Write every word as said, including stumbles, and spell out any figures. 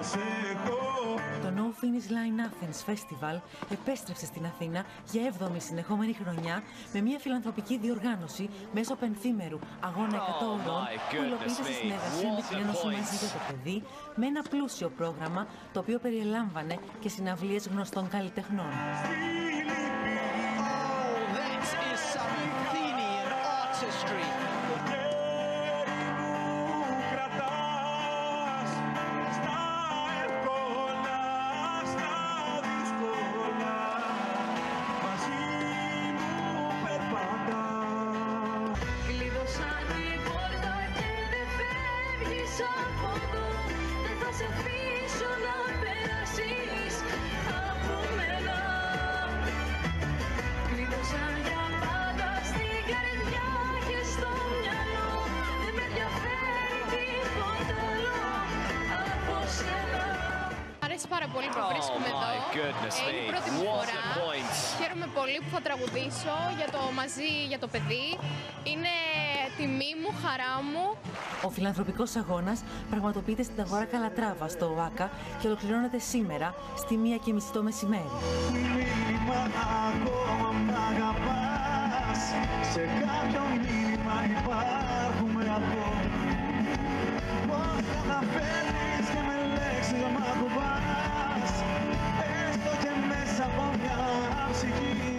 Το No Finish Line Athens Festival επέστρεψε στην Αθήνα για έβδομη συνεχόμενη χρονιά με μια φιλανθρωπική διοργάνωση μέσω πενθήμερου αγώνα εκατό ωρών που υλοποιείται στη συνεργασία με την Ένωση Μαζί για το Παιδί με ένα πλούσιο πρόγραμμα το οποίο περιελάμβανε και συναυλίες γνωστών καλλιτεχνών. Πάρα πολύ που βρίσκομαι εδώ. Είναι η πρώτη μου φορά. Χαίρομαι πολύ που θα τραγουδήσω για το Μαζί για το Παιδί. Είναι τιμή μου, χαρά μου. Ο φιλανθρωπικός αγώνας πραγματοποιείται στην Αγορά Καλατράβα στο ΟΑΚΑ και ολοκληρώνεται σήμερα στη μία και μισή το μεσημέρι. Σε κάποιο μήνυμα υπάρχουμε ακόμα. Πώς καταφέρνεις και με λέξεις μ' ακουμπάς, έστω και μέσα από μια ψυχή.